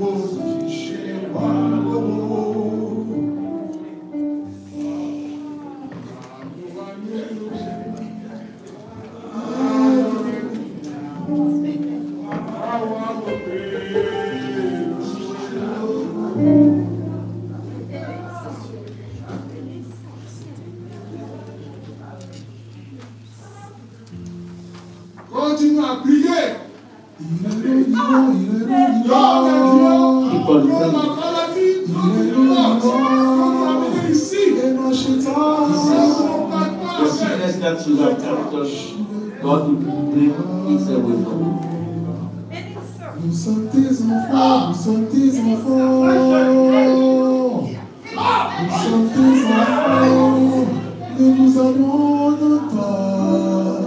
Continue à prier. The sickness that you have kept us, God will bring it away from you. Nous sommes tes enfants, nous sommes tes enfants. Nous sommes tes enfants, ne nous abandonne pas.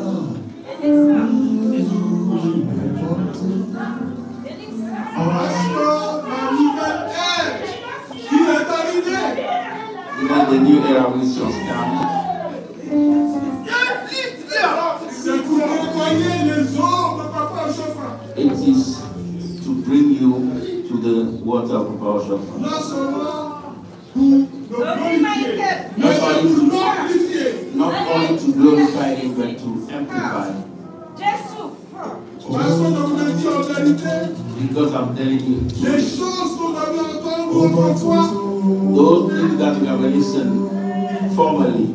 Even the new era will just come. It is to bring you to the water of our Shofar. Not only to glorify Him, but to amplify Him. Because I'm telling you, those things that you have listened formerly,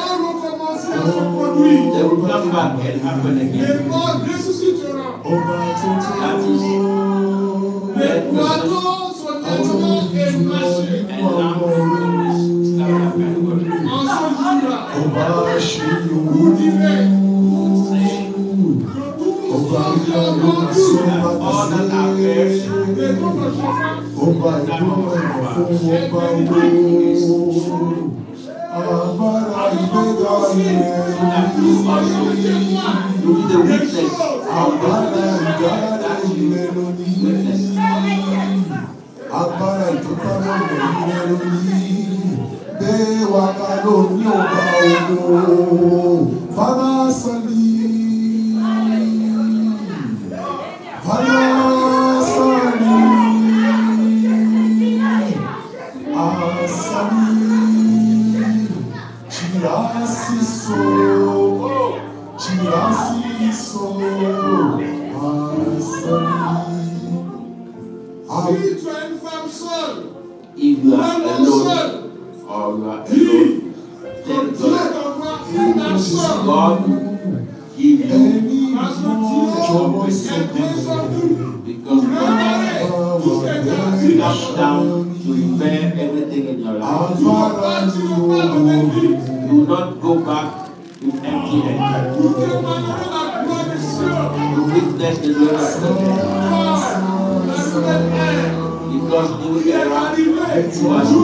they will come back and happen again. That is dead person and all that are there, you be the witness of that witness. If you are alone or you are alone, then God give you because God comes down to repair everything in your life. You will not go back with empty hands. You witness the Lord of because you will arrive to us to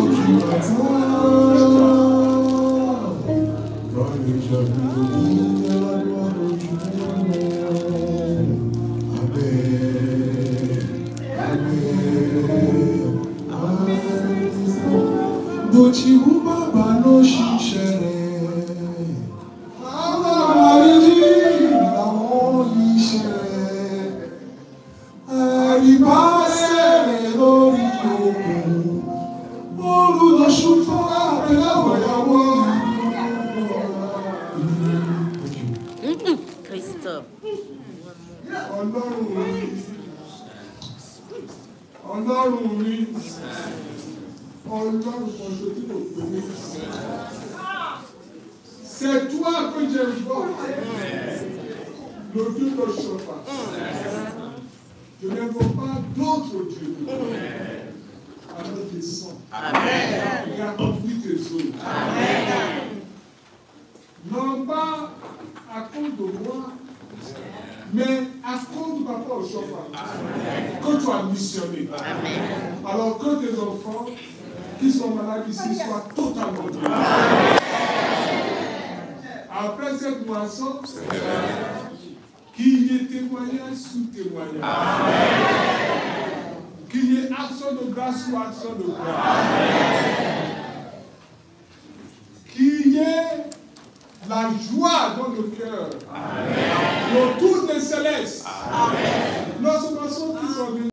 C'est toi que j'invoque, le Dieu de Shofar. Je n'invoque pas d'autres dieux. Alors descends. Et accomplis tes œuvres. Non pas à cause de moi, mais à cause de papa au Shofar. Que tu as missionné. Alors que tes enfants qui sont malades ici soient totalement guéris. Après cette moisson, qu'il y ait témoignage sous témoignage. Qu'il y ait action de grâce sous action de grâce.